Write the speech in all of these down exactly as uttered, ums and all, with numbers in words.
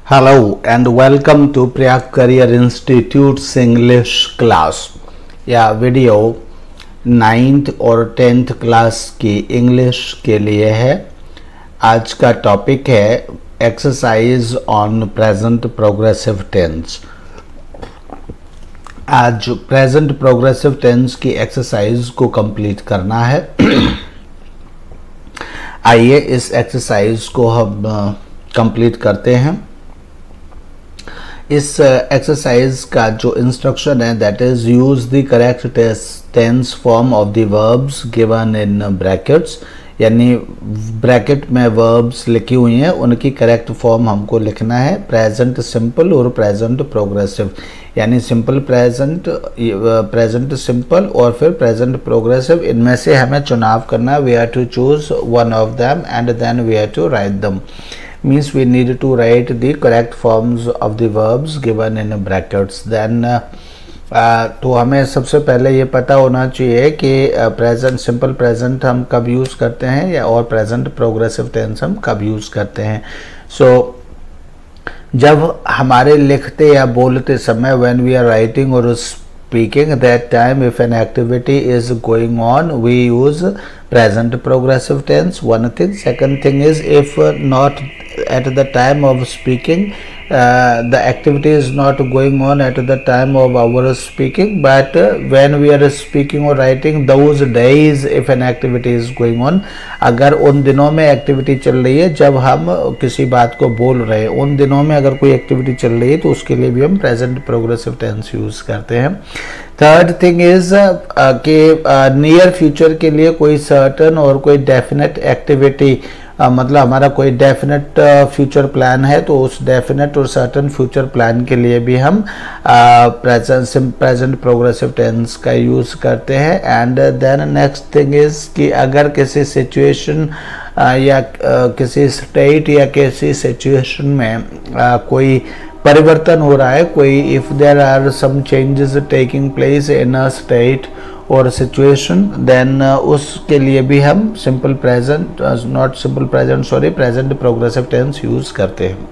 Hello and welcome to Priyag Career Institute's English class। यह video ninth और tenth class की English के लिए है। आज का टॉपिक है exercise on present progressive tense. आज प्रेजेंट प्रोग्रेसिव टेंस की एक्सरसाइज को कंप्लीट करना है। आइए इस एक्सरसाइज को हम कंप्लीट करते हैं। इस एक्सरसाइज का जो इंस्ट्रक्शन है that is use the correct tense form of the verbs given in brackets, यानी ब्रैकेट में वर्ब्स लिखी हुई हैं उनकी करेक्ट फॉर्म हमको लिखना है। प्रेजेंट सिंपल और प्रेजेंट प्रोग्रेसिव, यानी सिंपल प्रेजेंट, प्रेजेंट सिंपल और फिर प्रेजेंट प्रोग्रेसिव, इनमें से हमें चुनाव करना है। We have to choose one of them and then we have to write them. Means we need to write the correct forms of the verbs given in brackets. Then uh, uh, तो हमें सबसे पहले ये पता होना चाहिए कि present simple present हम कब यूज़ करते हैं या और प्रेजेंट प्रोग्रेसिव टेंस हम कब यूज़ करते हैं। सो so, जब हमारे लिखते या बोलते समय when we are writing or speaking at that time if an activity is going on we use present progressive tense, one thing. Second thing is if uh, not at the time of speaking, uh, the activity is not going on at the time of our speaking, but uh, when we are speaking or writing those days if an activity is going on, अगर उन दिनों में activity चल रही है जब हम किसी बात को बोल रहे हैं, उन दिनों में अगर कोई एक्टिविटी चल रही है तो उसके लिए भी हम प्रेजेंट प्रोग्रेसिव टेंस यूज करते हैं। थर्ड थिंग इज कि नियर फ्यूचर के लिए कोई सर्टन और कोई डेफिनेट एक्टिविटी, Uh, मतलब हमारा कोई डेफिनेट फ्यूचर प्लान है तो उस डेफिनेट और सर्टन फ्यूचर प्लान के लिए भी हम प्रेजेंट प्रेजेंट प्रोग्रेसिव टेंस का यूज़ करते हैं। And then next thing is कि अगर किसी सिचुएशन uh, या uh, किसी स्टेट या किसी सिचुएशन में uh, कोई परिवर्तन हो रहा है, कोई if there are some changes taking place in a state और सिचुएशन, देन उसके लिए भी हम simple present not simple present sorry present progressive tense use करते हैं।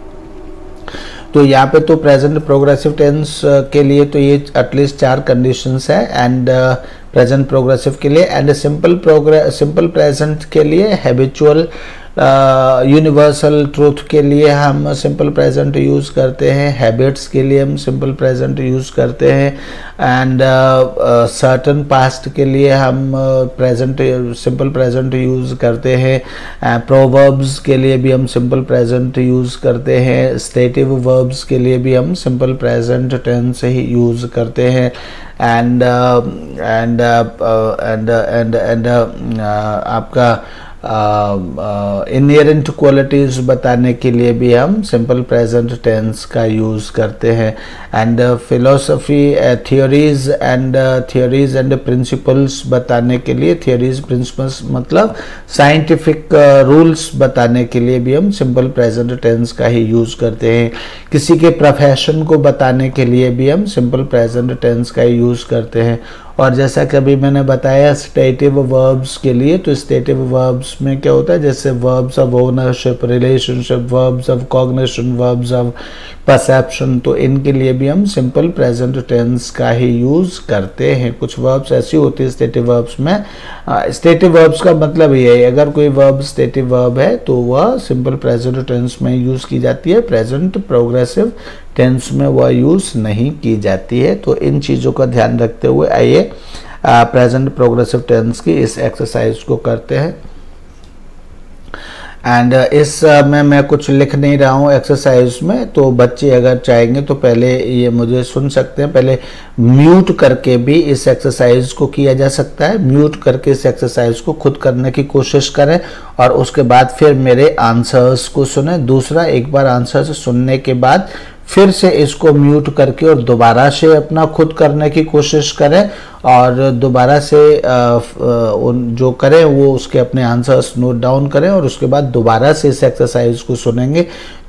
तो यहाँ पे तो प्रेजेंट प्रोग्रेसिव टेंस के लिए तो ये एटलीस्ट चार कंडीशंस है एंड प्रेजेंट प्रोग्रेसिव के लिए। And simple progress simple present के लिए हैबिचुअल यूनिवर्सल ट्रूथ के लिए हम सिंपल प्रेजेंट यूज़ करते हैं। हैबिट्स के लिए हम सिंपल प्रेजेंट यूज़ करते हैं। एंड सर्टन पास्ट के लिए हम प्रेजेंट सिंपल प्रेजेंट यूज़ करते हैं। प्रोवर्ब्स के लिए भी हम सिंपल प्रेजेंट यूज़ करते हैं। स्टेटिव वर्ब्स के लिए भी हम सिंपल प्रेजेंट टेंस ही यूज़ करते हैं। And and and and and आपका इनहेरेंट uh, क्वालिटीज़ uh, बताने के लिए भी हम सिंपल प्रेजेंट टेंस का यूज़ करते हैं। And philosophy theories and theories and principles बताने के लिए, थियोरीज प्रिंसिपल्स मतलब साइंटिफिक रूल्स uh, बताने के लिए भी हम सिंपल प्रेजेंट टेंस का ही यूज़ करते हैं। किसी के प्रोफेशन को बताने के लिए भी हम सिंपल प्रेजेंट टेंस का ही यूज़ करते हैं। और जैसा कि अभी मैंने बताया स्टेटिव वर्ब्स के लिए, तो स्टेटिव वर्ब्स में क्या होता है, जैसे verbs of ownership, relationship, verbs of cognition, verbs of perception, तो इनके लिए भी हम सिंपल प्रेजेंट टेंस का ही यूज़ करते हैं। कुछ वर्ब्स ऐसी होती है स्टेटिव वर्ब्स में, स्टेटिव वर्ब्स का मतलब ये है अगर कोई वर्ब स्टेटिव वर्ब है तो वह सिंपल प्रेजेंट टेंस में यूज़ की जाती है, प्रेजेंट प्रोग्रेसिव टेंस में वह यूज़ नहीं की जाती है। तो इन चीज़ों का ध्यान रखते हुए आइए प्रेजेंट प्रोग्रेसिव टेंस की इस एक्सरसाइज को करते हैं। एंड uh, इस uh, में मैं कुछ लिख नहीं रहा हूँ एक्सरसाइज में, तो बच्चे अगर चाहेंगे तो पहले ये मुझे सुन सकते हैं। पहले म्यूट करके भी इस एक्सरसाइज को किया जा सकता है, म्यूट करके इस एक्सरसाइज को खुद करने की कोशिश करें और उसके बाद फिर मेरे आंसर्स को सुने। दूसरा, एक बार आंसर्स सुनने के बाद फिर से इसको म्यूट करके और दोबारा से अपना खुद करने की कोशिश करें और दोबारा से उन जो करें वो उसके अपने आंसर्स नोट डाउन करें और उसके बाद दोबारा से इस एक्सरसाइज को सुनेंगे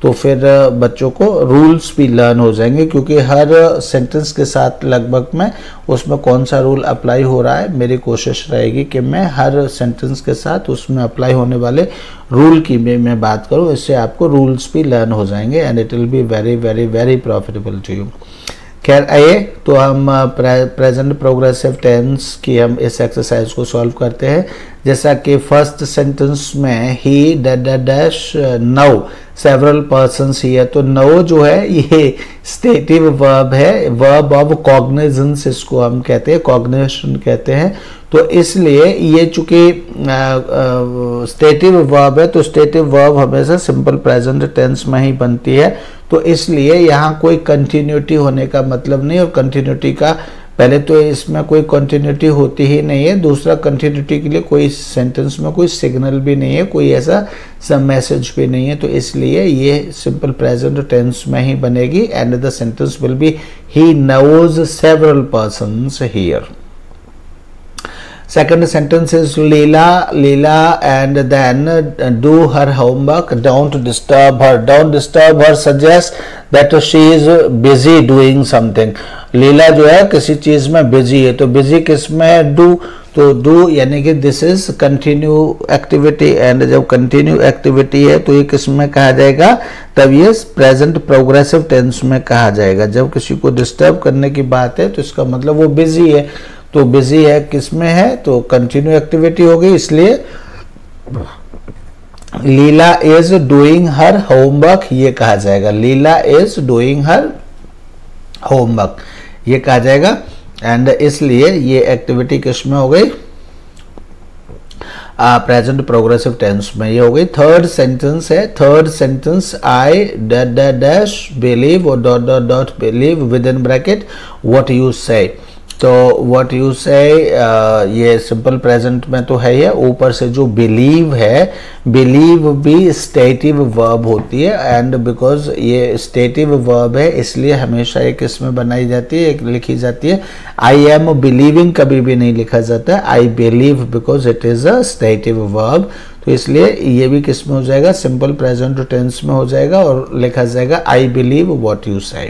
तो फिर बच्चों को रूल्स भी लर्न हो जाएंगे, क्योंकि हर सेंटेंस के साथ लगभग में उसमें कौन सा रूल अप्लाई हो रहा है, मेरी कोशिश रहेगी कि मैं हर सेंटेंस के साथ उसमें अप्लाई होने वाले रूल की भी मैं बात करूं, इससे आपको रूल्स भी लर्न हो जाएंगे and it will be very very very profitable to you. खैर आइए तो हम प्रेजेंट प्रोग्रेसिव टेंस की हम इस एक्सरसाइज को सॉल्व करते हैं। जैसा कि फर्स्ट सेंटेंस में ही dash now several persons he है, तो नाउ जो है ये स्टेटिव वर्ब है, वर्ब ऑफ कॉग्निजेंस इसको हम कहते हैं, कॉग्निशन कहते हैं। तो इसलिए ये चूंकि स्टेटिव वर्ब है तो स्टेटिव वर्ब हमेशा सिंपल प्रेजेंट टेंस में ही बनती है, तो इसलिए यहाँ कोई कंटिन्यूटी होने का मतलब नहीं, और कंटिन्यूटी का पहले तो इसमें कोई कंटिन्यूटी होती ही नहीं है, दूसरा कंटिन्यूटी के लिए कोई सेंटेंस में कोई सिग्नल भी नहीं है, कोई ऐसा सब मैसेज भी नहीं है, तो इसलिए ये सिंपल प्रेजेंट टेंस में ही बनेगी and the sentence will be he knows several persons here. Second sentence is Leela, Leela and then do her homework. Don't disturb her. Don't disturb her suggests that she is busy doing something. Leela जो है किसी चीज में busy है, तो busy किस में, do, तो डू यानी कि this is continue activity, and जब कंटिन्यू एक्टिविटी है तो ये किस में कहा जाएगा, तब ये प्रेजेंट प्रोग्रेसिव टेंस में कहा जाएगा। जब किसी को डिस्टर्ब करने की बात है तो इसका मतलब वो बिजी है, तो बिजी है किस में है, तो कंटिन्यू एक्टिविटी हो गई, इसलिए Leela is doing her homework ये कहा जाएगा, Leela is doing her homework ये कहा जाएगा, एंड इसलिए ये एक्टिविटी किस में हो गई, प्रेजेंट प्रोग्रेसिव टेंस में ये हो गई। थर्ड सेंटेंस है, third sentence I dash believe और dot dot dot believe with in bracket what you say, तो व्हाट यू से ये सिंपल प्रेजेंट में तो है ही, ऊपर से जो बिलीव है, बिलीव भी स्टेटिव वर्ब होती है, एंड बिकॉज ये स्टेटिव वर्ब है इसलिए हमेशा एक इसमें बनाई जाती है, एक लिखी जाती है। आई एम बिलीविंग कभी भी नहीं लिखा जाता है, I believe because it is a stative verb, तो इसलिए ये भी किस में हो जाएगा, सिंपल प्रेजेंट टेंस में हो जाएगा और लिखा जाएगा I believe what you say.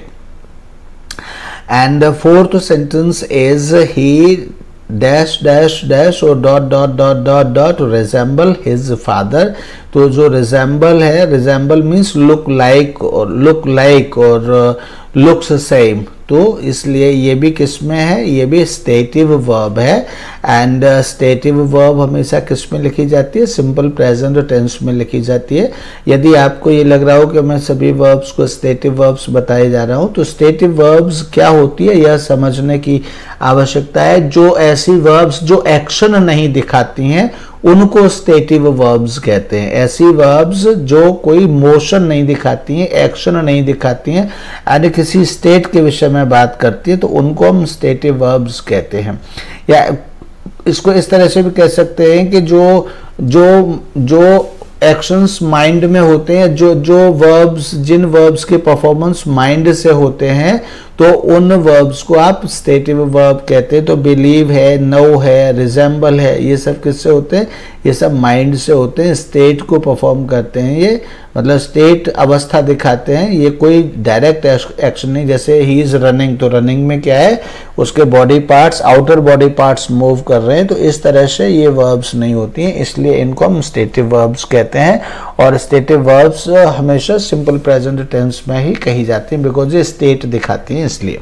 And the fourth sentence is he dash dash dash or dot dot dot dot dot resemble his father, तो जो resemble है, resemble means look like और look like और uh, looks same, तो इसलिए ये भी किस में है, ये भी स्टेटिव वर्ब है, एंड स्टेटिव वर्ब हमेशा किस में लिखी जाती है, सिंपल प्रेजेंट टेंस में लिखी जाती है। यदि आपको ये लग रहा हो कि मैं सभी वर्ब्स को स्टेटिव वर्ब्स बताए जा रहा हूँ, तो स्टेटिव वर्ब्स क्या होती है यह समझने की आवश्यकता है। जो ऐसी वर्ब्स जो एक्शन नहीं दिखाती हैं उनको स्टेटिव वर्ब्स कहते हैं, ऐसी वर्ब्स जो कोई मोशन नहीं दिखाती हैं, एक्शन नहीं दिखाती हैं, यानी किसी स्टेट के विषय में बात करती है, तो उनको हम स्टेटिव वर्ब्स कहते हैं। या इसको इस तरह से भी कह सकते हैं कि जो जो जो एक्शंस माइंड में होते हैं, जो जो वर्ब्स जिन वर्ब्स के परफॉर्मेंस माइंड से होते हैं, तो उन वर्ब्स को आप स्टेटिव वर्ब कहते हैं। तो बिलीव है, नो है, रिजेंबल है, ये सब किससे होते हैं, ये सब माइंड से होते हैं, स्टेट को परफॉर्म करते हैं, ये मतलब स्टेट अवस्था दिखाते हैं, ये कोई डायरेक्ट एक्शन नहीं। जैसे ही इज रनिंग, तो रनिंग में क्या है, उसके body parts, outer body parts move कर रहे हैं, तो इस तरह से ये वर्ब्स नहीं होती हैं, इसलिए इनको हम स्टेटिव वर्ब्स कहते हैं। और स्टेटिव वर्ब्स हमेशा सिंपल प्रेजेंट टेंस में ही कही जाती हैं, बिकॉज ये स्टेट दिखाती हैं इसलिए।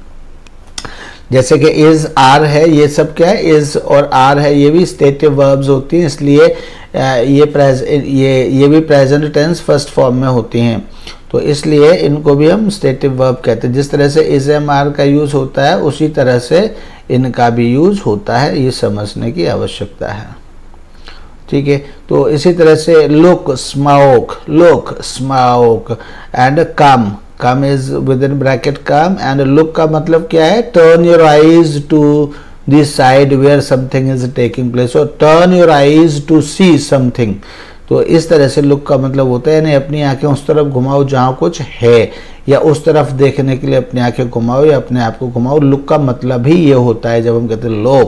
जैसे कि इज, आर है, ये सब क्या है, इज और आर है, ये भी स्टेटिव वर्ब्स होती हैं, इसलिए ये प्रेज ये ये भी प्रेजेंट टेंस फर्स्ट फॉर्म में होती हैं, तो इसलिए इनको भी हम स्टेटिव वर्ब कहते हैं। जिस तरह से इज एम आर का यूज होता है उसी तरह से इनका भी यूज होता है, ये समझने की आवश्यकता है, ठीक है। तो इसी तरह से look, smoke, look, smoke, and come, come is with in bracket come, and look का मतलब क्या है, turn your eyes to the side where something is taking place, और turn your eyes to see something, तो इस तरह से look का मतलब होता है यानी अपनी आंखें उस तरफ घुमाओ जहां कुछ है, या उस तरफ देखने के लिए अपनी आंखें घुमाओ या अपने आप को घुमाओ, लुक का मतलब ही ये होता है। जब हम कहते हैं लुक,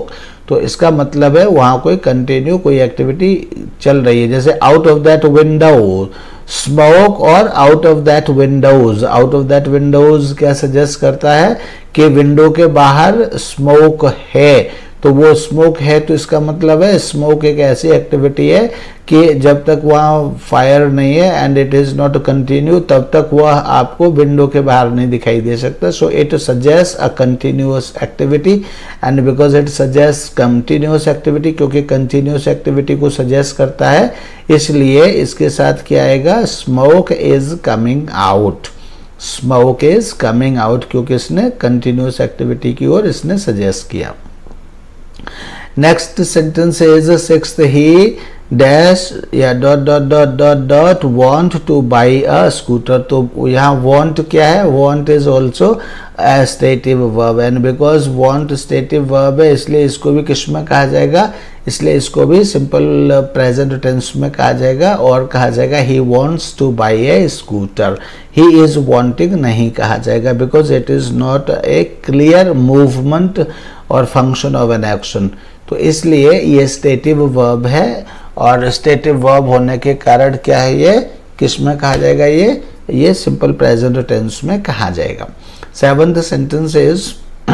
तो इसका मतलब है वहां कोई कंटिन्यू कोई एक्टिविटी चल रही है। जैसे out of that window, smoke और out of that windows. Out of that windows क्या सजेस्ट करता है कि विंडो के बाहर स्मोक है, तो वो स्मोक है तो इसका मतलब है स्मोक एक ऐसी एक्टिविटी है कि जब तक वहाँ फायर नहीं है and it is not continue, तब तक वह आपको विंडो के बाहर नहीं दिखाई दे सकता। So it suggest a continuous activity, and because it suggest continuous activity, क्योंकि कंटिन्यूअस एक्टिविटी को सजेस्ट करता है, इसलिए इसके साथ क्या आएगा, smoke is coming out. Smoke is coming out, क्योंकि इसने कंटिन्यूअस एक्टिविटी की ओर इसने सजेस्ट किया। Next sentence is sixth, he dash या dot dot dot dot dot want to buy a scooter। तो यहाँ want क्या है, want is also a stative verb, and because want stative verb है इसलिए इसको भी किस में कहा जाएगा, इसलिए इसको भी सिंपल प्रेजेंट टेंस में कहा जाएगा और कहा जाएगा he wants to buy a scooter। he is wanting नहीं कहा जाएगा, because it is not a clear movement और फंक्शन ऑफ एन एक्शन। तो इसलिए ये स्टेटिव वर्ब है, और स्टेटिव वर्ब होने के कारण क्या है, ये किस में कहा जाएगा, ये ये सिंपल प्रेजेंट टेंस में कहा जाएगा। Seventh sentence is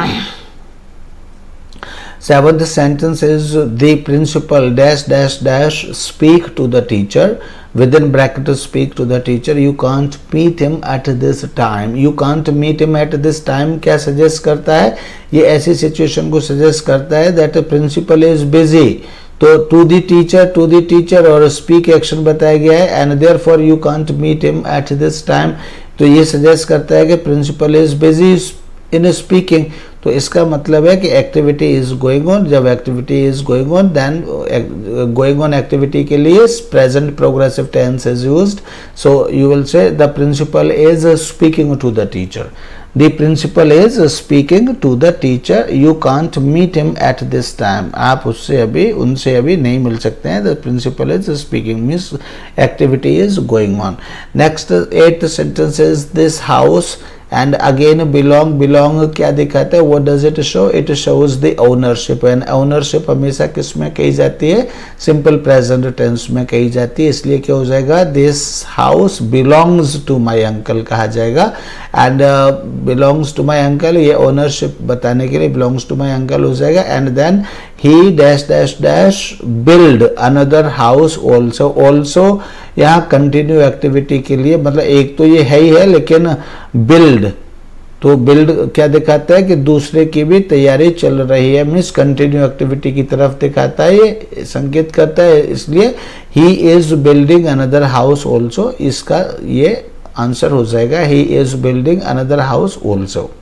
Seventh sentence is the principal dash dash dash speak to the teacher, within bracket speak to the teacher, you can't meet him at this time। you can't meet him at this time क्या suggest करता है, ये ऐसी situation को suggest करता है that the principal is busy। तो to the teacher, to the teacher और स्पीक एक्शन बताया गया है, and therefore you can't meet him at this time। तो ये सजेस्ट करता है कि principal is busy in speaking. तो इसका मतलब है कि एक्टिविटी इज गोइंग ऑन। जब activity is going on, then going on activity के लिए present progressive tense is used. So you will say the principal is speaking to the teacher. The principal is speaking to the teacher, you can't meet him at this time। आप उससे अभी उनसे अभी नहीं मिल सकते हैं। The principal is speaking means activity is going on। Next eighth sentence is this house and again belong। belong क्या दिखाता है, what does it show, it shows the ownership, and ownership हमेशा किस में कही जाती है, सिंपल प्रेजेंट टेंस में कही जाती है। इसलिए क्या हो जाएगा, this house belongs to my uncle कहा जाएगा, and uh, belongs to my uncle ये ownership बताने के लिए belongs to my uncle हो जाएगा, and then he dash dash dash build another house also। also यहाँ कंटिन्यू एक्टिविटी के लिए, मतलब एक तो ये है ही है, लेकिन बिल्ड, तो बिल्ड क्या दिखाता है कि दूसरे की भी तैयारी चल रही है, मीन्स कंटिन्यू एक्टिविटी की तरफ दिखाता है, ये संकेत करता है। इसलिए he is building another house also, इसका ये आंसर हो जाएगा, he is building another house also.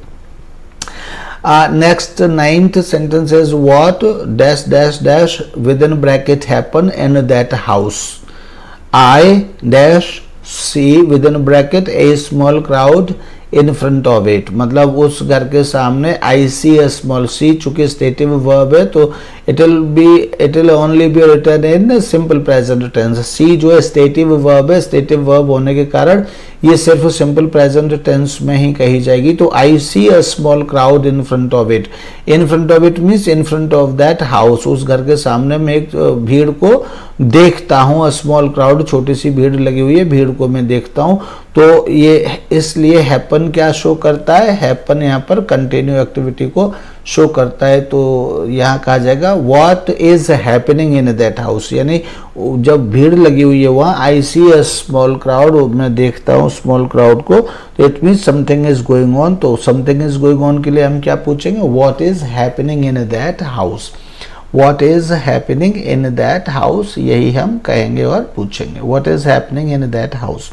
Uh, next ninth sentence is what dash dash dash within bracket happen in that house। I dash see within bracket a small crowd in front of it। मतलब उस घर के सामने I see a small, see चूंकि stative verb है तो it will be it will only be written in simple present tense। see जो है स्टेटिव वर्ब है, स्टेटिव वर्ब होने के कारण ये सिर्फ सिंपल प्रेजेंट टेंस में ही कही जाएगी। तो I see a small crowd in front of it. In front of it means in front of that house, उस घर के सामने मैं एक भीड़ को देखता हूँ। अ स्मॉल क्राउड, छोटी सी भीड़ लगी हुई है, भीड़ को मैं देखता हूँ। तो ये इसलिए हैपन क्या शो करता है, हैपन यहाँ पर कंटिन्यू एक्टिविटी को शो करता है। तो यहाँ कहा जाएगा what is happening in that house, यानी जब भीड़ लगी हुई है वहाँ आई सी अ स्मॉल क्राउड, मैं देखता हूँ स्मॉल क्राउड को, तो it means something is going on. तो समथिंग इज गोइंग ऑन के लिए हम क्या पूछेंगे, what is happening in that house. What is happening in that house, यही हम कहेंगे और पूछेंगे, what is happening in that house.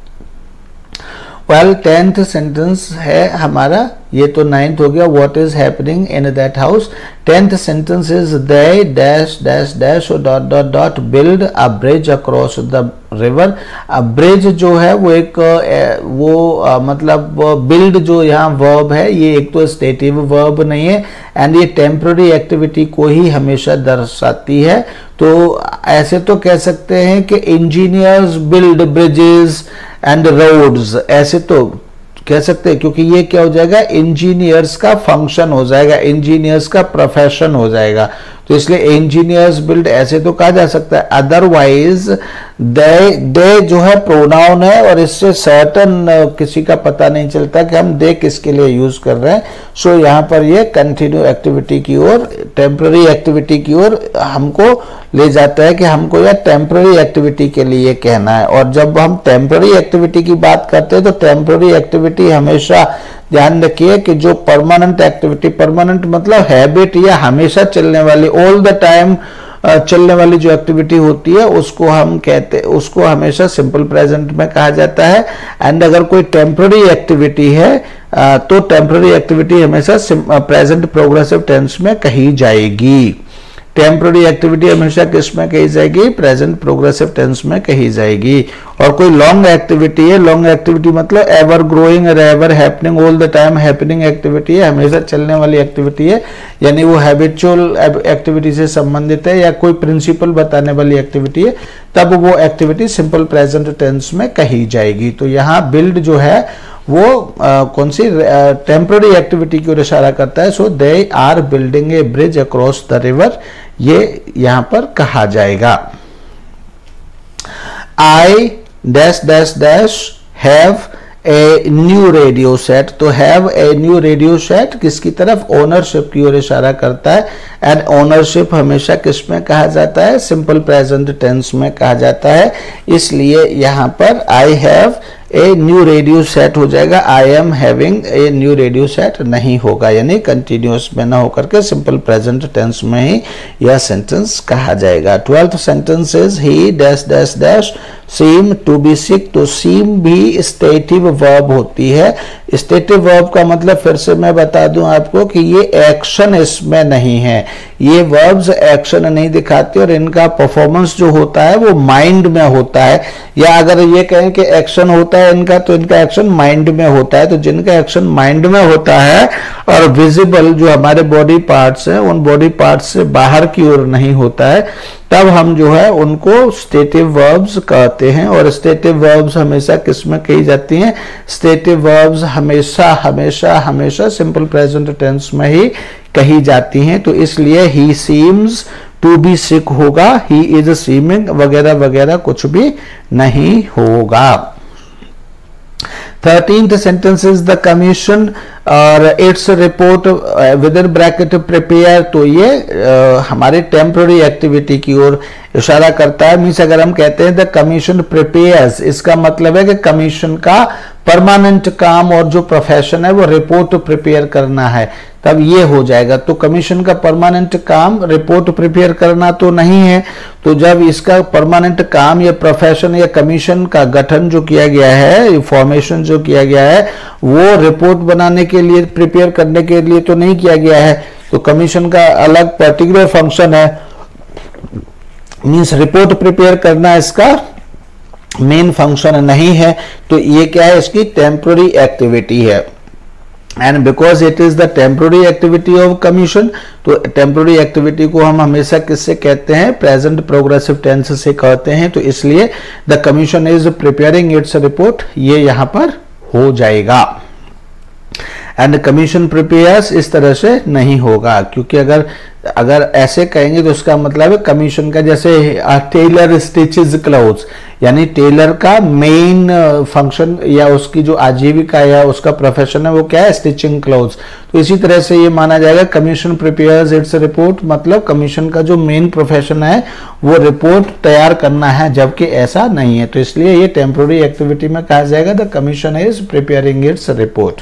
Well tenth sentence है हमारा, ये तो नाइन्थ हो गया, what is happening in that house. Tenth sentence is they dash dash dash dot dot dot build a bridge across the river. Bridge जो है वो एक वो आ, मतलब बिल्ड जो यहाँ वर्ब है ये एक तो स्टेटिव वर्ब नहीं है, एंड ये टेम्पररी एक्टिविटी को ही हमेशा दर्शाती है। तो ऐसे तो कह सकते हैं कि engineers build bridges and roads, ऐसे तो कह सकते हैं, क्योंकि ये क्या हो जाएगा, इंजीनियर्स का फंक्शन हो जाएगा, इंजीनियर्स का प्रोफेशन हो जाएगा, तो इसलिए इंजीनियर्स बिल्ड ऐसे तो कहा जा सकता है। अदरवाइज दे दे जो है प्रोनाउन है और इससे सर्टन किसी का पता नहीं चलता कि हम दे किसके लिए यूज कर रहे हैं। सो so, यहाँ पर ये कंटिन्यू एक्टिविटी की ओर, टेम्पररी एक्टिविटी की ओर हमको ले जाता है कि हमको यह टेम्पररी एक्टिविटी के लिए कहना है। और जब हम टेम्पररी एक्टिविटी की बात करते हैं तो टेम्पररी एक्टिविटी हमेशा ध्यान रखिए कि जो परमानेंट एक्टिविटी, परमानेंट मतलब हैबिट या हमेशा चलने वाली, ऑल द टाइम चलने वाली जो एक्टिविटी होती है उसको हम कहते हैं, उसको हमेशा सिंपल प्रेजेंट में कहा जाता है। एंड अगर कोई टेम्पररी एक्टिविटी है तो टेम्पररी एक्टिविटी हमेशा प्रेजेंट प्रोग्रेसिव टेंस में कही जाएगी। टेम्पररी एक्टिविटी हमेशा किस में कही जाएगी, प्रेजेंट प्रोग्रेसिव टेंस में कही जाएगी। और कोई लॉन्ग एक्टिविटी है, लॉन्ग एक्टिविटी मतलब एवर ग्रोइंग और ever happening, all the time happening activity है, हमेशा चलने वाली एक्टिविटी है, यानी वो हैबिचुअल एक्टिविटी से संबंधित है या कोई प्रिंसिपल बताने वाली एक्टिविटी है, तब वो एक्टिविटी सिंपल प्रेजेंट टेंस में कही जाएगी। तो यहाँ बिल्ड जो है वो आ, कौन सी टेम्पररी एक्टिविटी की ओर इशारा करता है। So they are building a bridge across the river, ये यहां पर कहा जाएगा। I dash dash dash have a new radio set, तो have a new radio set किसकी तरफ, ओनरशिप की ओर इशारा करता है। एंड ओनरशिप हमेशा किस में कहा जाता है, सिंपल प्रेजेंट टेंस में कहा जाता है, इसलिए यहां पर I have a new radio set हो जाएगा, I am having a new radio set नहीं होगा, यानी कंटिन्यूअस में ना होकर के सिंपल प्रेजेंट टेंस में ही यह सेंटेंस कहा जाएगा। Twelfth sentence is he dash dash dash seem to be sick, तो सीम भी स्टेटिव वर्ब होती है। स्टेटिव वर्ब का मतलब फिर से मैं बता दूं आपको कि ये एक्शन इसमें नहीं है, ये वर्ब्स एक्शन नहीं दिखाते और इनका परफॉर्मेंस जो होता है वो माइंड में होता है, या अगर ये कहें कि एक्शन होता है इनका तो इनका एक्शन माइंड में होता है। तो जिनका एक्शन माइंड में होता है और विजिबल जो हमारे बॉडी पार्ट्स हैं उन बॉडी पार्ट्स से बाहर की ओर नहीं होता है, तब हम जो है उनको स्टेटिव वर्ब्स कहते हैं। और स्टेटिव वर्ब्स हमेशा किस में कही जाती हैं, स्टेटिव वर्ब्स हमेशा हमेशा हमेशा सिंपल प्रेजेंट टेंस में ही कही जाती हैं। तो इसलिए he seems to be sick होगा, ही इज सीमिंग वगैरह वगैरह कुछ भी नहीं होगा। Thirteenth sentence is the commission और its report with in bracket prepare, तो ये uh, हमारे टेम्पररी एक्टिविटी की ओर इशारा करता है। मीन्स अगर हम कहते हैं द कमीशन प्रिपेयर्स, इसका मतलब है कि कमीशन का परमानेंट काम और जो प्रोफेशन है वो रिपोर्ट प्रिपेयर करना है, तब ये हो जाएगा। तो कमीशन का परमानेंट काम रिपोर्ट प्रिपेयर करना तो नहीं है, तो जब इसका परमानेंट काम या प्रोफेशन या कमीशन का गठन जो किया गया है, फॉर्मेशन जो किया गया है, वो रिपोर्ट बनाने के लिए, प्रिपेयर करने के लिए तो नहीं किया गया है। तो कमीशन का अलग पर्टिकुलर फंक्शन है, मीन्स रिपोर्ट प्रिपेयर करना इसका मेन फंक्शन नहीं है। तो ये क्या है, इसकी टेम्पररी एक्टिविटी है। And because it is the temporary activity of commission, तो टेम्पररी एक्टिविटी को हम हमेशा किससे कहते हैं, प्रेजेंट प्रोग्रेसिव टेंस से कहते हैं। तो इसलिए the commission is preparing its report, ये यहां पर हो जाएगा। एंड कमीशन प्रिपेयर्स इस तरह से नहीं होगा, क्योंकि अगर अगर ऐसे कहेंगे तो उसका मतलब है कमीशन का, जैसे टेलर स्टिचेस क्लोथ्स, यानी टेलर का मेन फंक्शन या उसकी जो आजीविका या उसका प्रोफेशन है वो क्या है, स्टिचिंग क्लोथ्स। तो इसी तरह से ये माना जाएगा कमीशन प्रिपेयर्स इट्स रिपोर्ट, मतलब कमीशन का जो मेन प्रोफेशन है वो रिपोर्ट तैयार करना है, जबकि ऐसा नहीं है। तो इसलिए ये टेम्पररी एक्टिविटी में कहा जाएगा the commission is preparing its report.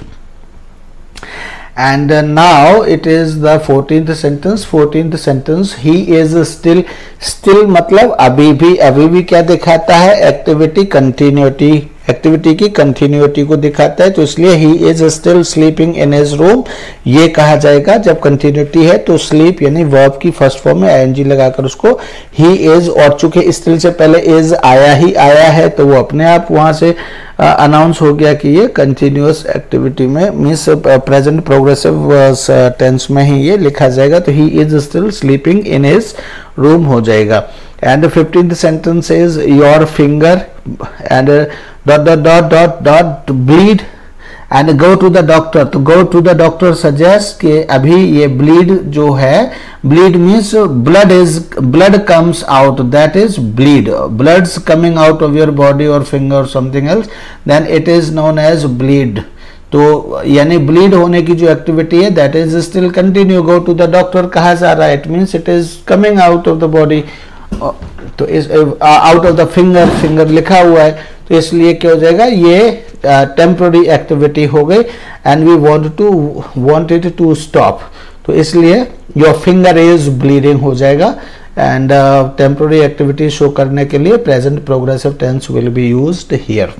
And uh, now it is the fourteenth sentence. fourteenth sentence, he is still, still मतलब अभी भी, अभी भी क्या दिखाता है, एक्टिविटी कंटिन्यूटी, एक्टिविटी की कंटिन्यूटी को दिखाता है। तो इसलिए he is still sleeping in his room, ये कहा जाएगा जब कंटिन्यूटी है। तो स्लीप यानी वर्ब की फर्स्ट फॉर्म में आईएनजी लगाकर उसको ही इज, और चूंकि स्टिल से पहले इज आया ही आया है तो वो अपने आप वहां से अनाउंस हो गया कि ये कंटिन्यूअस एक्टिविटी में, मीन्स प्रेजेंट प्रोग्रेसिव टेंस में ही ये लिखा जाएगा। तो he is still sleeping in his room हो जाएगा। And fifteenth sentence is your finger and dot dot dot dot dot bleed and go to the doctor, तो go to the doctor suggest कि अभी ये ब्लीड जो है, bleed means blood is blood comes out, that is bleed, blood's coming out of your body और finger और something else, then it is known as bleed. तो यानी bleed होने की जो एक्टिविटी है that is still continue. Go to the doctor कहा जा रहा है, it means it is coming out of the body, तो is out of the finger, finger लिखा हुआ है, तो इसलिए क्या हो जाएगा, ये टेम्पररी एक्टिविटी हो गई and we want to want it to stop, तो इसलिए योर फिंगर इज ब्लीडिंग हो जाएगा। एंड टेम्पररी एक्टिविटी शो करने के लिए present progressive tense will be used here.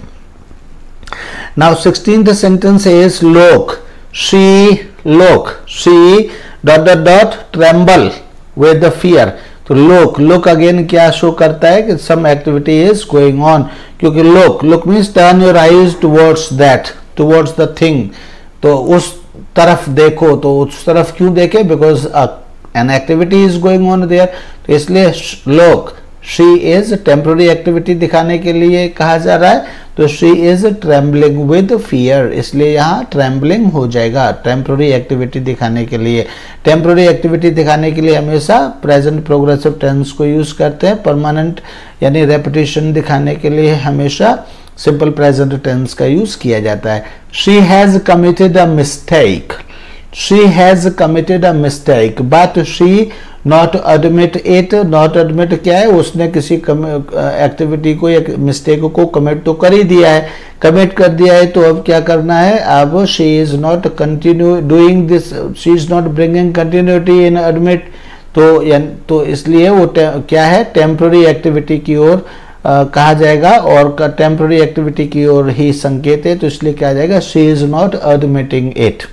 Now sixteenth sentence is look, she look, she dot dot dot tremble with the fear। तो look, look again क्या show करता है कि some activity is going on, क्योंकि look, look means turn your eyes towards that, towards the thing, तो उस तरफ देखो, तो उस तरफ क्यों देखे, because uh, an activity is going on there, तो इसलिए look, she is temporary activity दिखाने के लिए कहा जा रहा है, तो she is trembling with fear, इसलिए यहाँ trembling हो जाएगा टेम्पररी एक्टिविटी दिखाने के लिए। टेम्पररी एक्टिविटी दिखाने के लिए हमेशा प्रेजेंट प्रोग्रेसिव टेंस को यूज करते हैं। परमानेंट यानी रेपिटेशन दिखाने के लिए हमेशा सिंपल प्रेजेंट टेंस का यूज किया जाता है। she has committed a mistake, she has committed a mistake but she not admit it, not admit क्या है, उसने किसी एक्टिविटी को या मिस्टेक को कमिट तो कर ही दिया है, कमिट कर दिया है, तो अब क्या करना है, अब she is not continue doing this, she is not bringing continuity in admit, तो तो इसलिए वो क्या है, टेम्पररी एक्टिविटी की ओर कहा जाएगा और टेम्पररी एक्टिविटी की ओर ही संकेत है, तो इसलिए क्या जाएगा, she is not admitting it।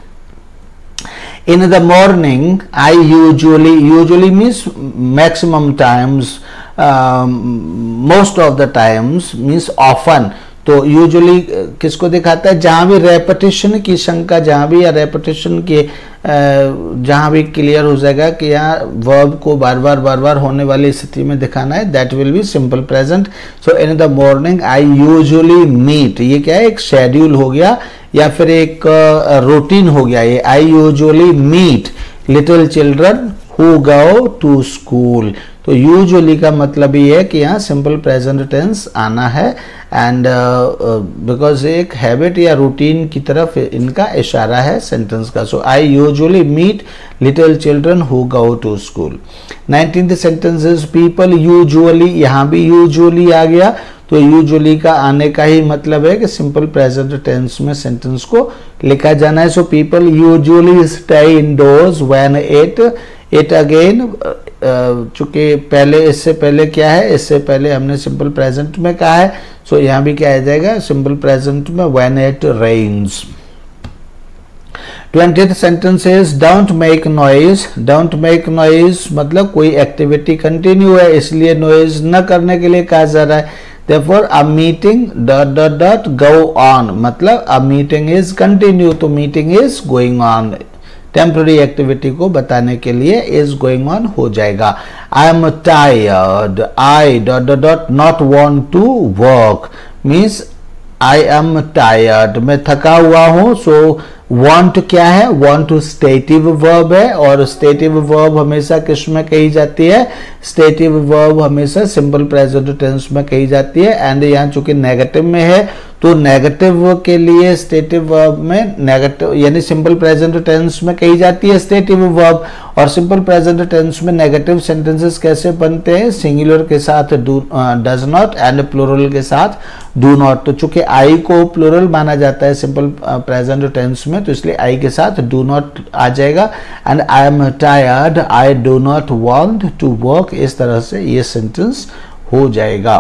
In the morning, I usually, usually means maximum times, um, most of the times means often, तो यूजुअली किसको दिखाता है, जहां भी रेपिटेशन की शंका, जहां भी या रेपिटेशन के जहां भी क्लियर हो जाएगा कि यहाँ वर्ब को बार बार बार बार होने वाली स्थिति में दिखाना है, that will be simple present. So in the morning I usually meet, ये क्या है, एक शेड्यूल हो गया या फिर एक रूटीन uh, हो गया ये। I usually meet little children who go to school, तो यूजुअली का मतलब ये है कि यहाँ सिंपल प्रेजेंट टेंस आना है एंड बिकॉज एक हैबिट या रूटीन की तरफ इनका इशारा है सेंटेंस का। So I usually meet little children who go to school. Nineteenth sentence is people usually, यहाँ भी यूजुअली आ गया, तो यूजुअली का आने का ही मतलब है कि सिंपल प्रेजेंट टेंस में सेंटेंस को लिखा जाना है। So people usually stay indoors when it it again, चूंकि पहले इससे पहले क्या है, इससे पहले हमने सिंपल प्रेजेंट में कहा है, सो so यहाँ भी क्या आ जाएगा सिंपल प्रेजेंट में, when it rains. Twentieth sentence is don't make noise. Don't make noise मतलब कोई एक्टिविटी कंटिन्यू है, इसलिए नॉइज न करने के लिए कहा जा रहा है। Therefore, a meeting dot dot dot go on मतलब a meeting is continue, तो meeting is going on, temporary activity को बताने के लिए is going on हो जाएगा। I am tired, I dot dot dot not want to work means I am tired, मैं थका हुआ हूँ। सो want क्या है, want स्टेटिव वर्ब है और स्टेटिव वर्ब हमेशा किस में कही जाती है, स्टेटिव वर्ब हमेशा सिंपल प्रेजेंट टेंस में कही जाती है। एंड यहाँ चूंकि नेगेटिव में है तो नेगेटिव के लिए स्टेटिव वर्ब में नेगेटिव यानी सिंपल प्रेजेंट टेंस में कही जाती है स्टेटिव वर्ब, और सिंपल प्रेजेंट टेंस में नेगेटिव सेंटेंसेस कैसे बनते हैं, सिंगुलर के साथ do does not and plural के साथ डू नॉट। तो चूंकि आई को प्लूरल माना जाता है सिंपल प्रेजेंट टेंस में, तो इसलिए आई के साथ डू नॉट आ जाएगा। And I am tired, I do not want to work, इस तरह से ये सेंटेंस हो जाएगा।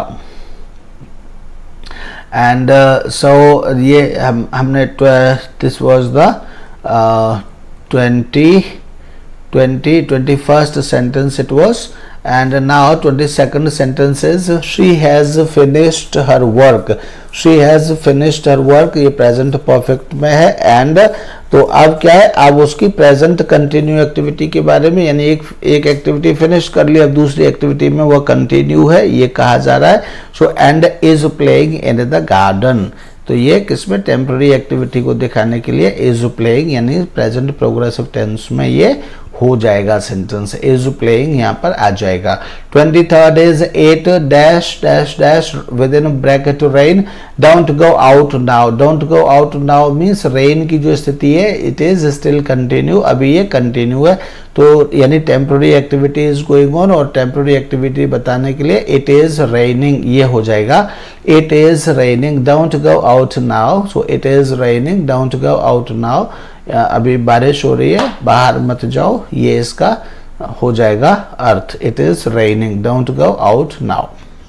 एंड सो ये हम हमने this was the twenty twenty twenty first sentence it was, and now twenty-second sentence is she has finished her work. she has finished her work ये present perfect में है। and तो अब क्या है, अब उसकी present continue एक्टिविटी के बारे में, यानी एक एक एक्टिविटी फिनिश कर ली, अब दूसरी एक्टिविटी में वो कंटिन्यू है ये कहा जा रहा है। so and is playing in the garden, तो ये किसमें टेम्पररी एक्टिविटी को दिखाने के लिए इज प्लेइंग यानी प्रेजेंट प्रोग्रेसिव टेंस में ये हो जाएगा सेंटेंस, इज प्लेइंग यहाँ पर आ जाएगा। Twenty third is it dash dash dash with in bracket rain, don't go out now. Don't go out now means rain की जो स्थिति है इट इज स्टिल कंटिन्यू, अभी ये कंटिन्यू है, तो यानी temporary activity is going on, और टेम्पररी एक्टिविटी बताने के लिए इट इज रेनिंग ये हो जाएगा, it is raining, don't go out now, so it is raining, don't go out now, अभी बारिश हो रही है बाहर मत जाओ, ये इसका हो जाएगा अर्थ, it is raining, don't go out now,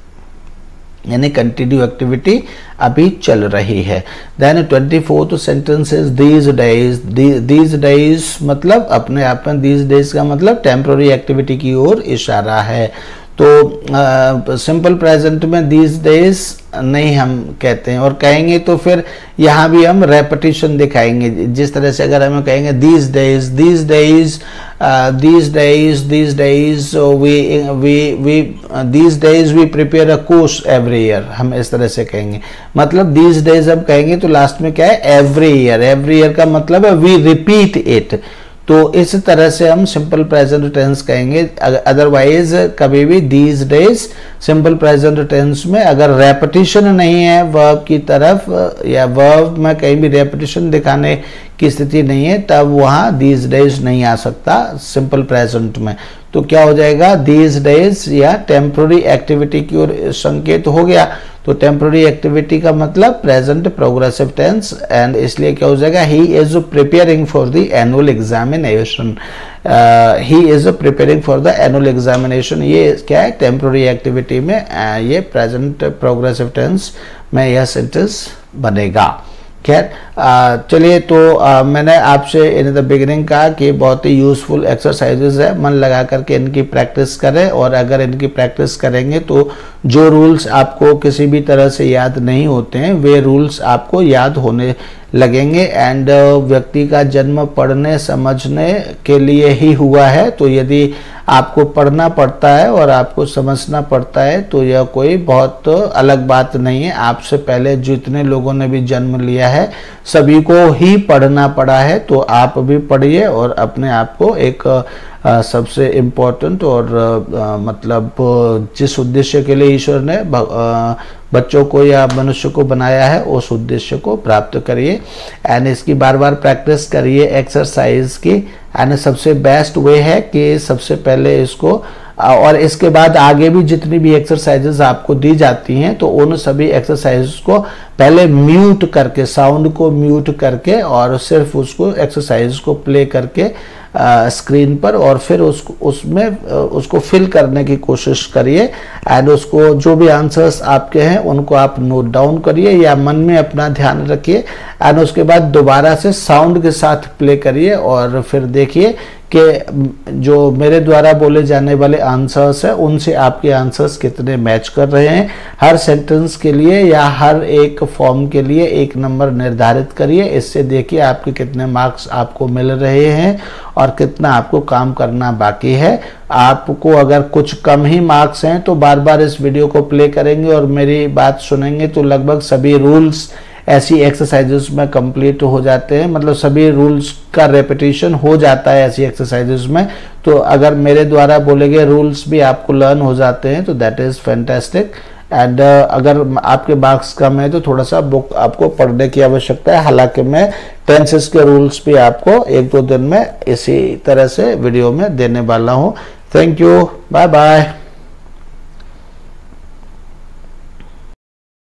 यानी कंटिन्यू एक्टिविटी अभी चल रही है। Then twenty fourth sentence is these days, these days मतलब अपने आप में दीज डेज का मतलब टेम्पररी एक्टिविटी की ओर इशारा है, तो सिंपल प्रेजेंट में दीज डेज नहीं हम कहते हैं, और कहेंगे तो फिर यहाँ भी हम रेपिटेशन दिखाएंगे, जिस तरह से अगर हम कहेंगे these days, these days, these days, these days we we we these days we prepare a course every year, हम इस तरह से कहेंगे, मतलब दीज डेज अब कहेंगे तो लास्ट में क्या है एवरी ईयर, एवरी ईयर का मतलब है वी रिपीट इट, तो इस तरह से हम सिंपल प्रेजेंट टेंस कहेंगे। अदरवाइज कभी भी these days simple present tense में अगर रेपिटेशन नहीं है वर्ब की तरफ, या वर्ब में कहीं भी रेपिटेशन दिखाने की स्थिति नहीं है, तब वहाँ दीज डेज नहीं आ सकता सिंपल प्रेजेंट में, तो क्या हो जाएगा दीज डेज या टेम्पररी एक्टिविटी की ओर संकेत हो गया, तो टेम्पररी एक्टिविटी का मतलब प्रेजेंट प्रोग्रेसिव टेंस, एंड इसलिए क्या हो जाएगा he is preparing for the annual examination, he is preparing for the annual examination, ये क्या है टेम्पररी एक्टिविटी में, uh, ये प्रेजेंट प्रोग्रेसिव टेंस में यह सेंटेंस बनेगा। खैर चलिए, तो आ, मैंने आपसे इन द बिगिनिंग कहा कि बहुत ही यूजफुल एक्सरसाइजेज है, मन लगा करके इनकी प्रैक्टिस करें, और अगर इनकी प्रैक्टिस करेंगे तो जो रूल्स आपको किसी भी तरह से याद नहीं होते हैं वे रूल्स आपको याद होने लगेंगे। एंड व्यक्ति का जन्म पढ़ने समझने के लिए ही हुआ है, तो यदि आपको पढ़ना पड़ता है और आपको समझना पड़ता है तो यह कोई बहुत अलग बात नहीं है। आपसे पहले जितने लोगों ने भी जन्म लिया है सभी को ही पढ़ना पड़ा है, तो आप भी पढ़िए और अपने आप को एक आ, सबसे इम्पोर्टेंट और आ, मतलब जिस उद्देश्य के लिए ईश्वर ने आ, बच्चों को या मनुष्य को बनाया है उस उद्देश्य को प्राप्त करिए। एंड इसकी बार बार प्रैक्टिस करिए एक्सरसाइज की। एंड सबसे बेस्ट वे है कि सबसे पहले इसको, और इसके बाद आगे भी जितनी भी एक्सरसाइजेज आपको दी जाती हैं तो उन सभी एक्सरसाइजेज को पहले म्यूट करके, साउंड को म्यूट करके और सिर्फ उसको एक्सरसाइज को प्ले करके स्क्रीन पर, और फिर उसको उसमें उसको फिल करने की कोशिश करिए। एंड उसको जो भी आंसर्स आपके हैं उनको आप नोट डाउन करिए या मन में अपना ध्यान रखिए। एंड उसके बाद दोबारा से साउंड के साथ प्ले करिए और फिर देखिए कि जो मेरे द्वारा बोले जाने वाले आंसर्स हैं उनसे आपके आंसर्स कितने मैच कर रहे हैं। हर सेंटेंस के लिए या हर एक फॉर्म के लिए एक नंबर निर्धारित करिए। इससे देखिए आपके कितने मार्क्स आपको मिल रहे हैं और कितना आपको काम करना बाकी है। आपको अगर कुछ कम ही मार्क्स हैं तो बार बार इस वीडियो को प्ले करेंगे और मेरी बात सुनेंगे तो लगभग सभी रूल्स ऐसी एक्सरसाइजेस में कंप्लीट हो जाते हैं, मतलब सभी रूल्स का रेपिटेशन हो जाता है ऐसी एक्सरसाइजेस में। तो अगर मेरे द्वारा बोले गए रूल्स भी आपको लर्न हो जाते हैं तो दैट इज़ फैंटास्टिक। एंड अगर आपके मार्क्स कम है तो थोड़ा सा बुक आपको पढ़ने की आवश्यकता है। हालांकि मैं टेंसेस के रूल्स भी आपको एक दो दिन में इसी तरह से वीडियो में देने वाला हूँ। Thank you, bye bye.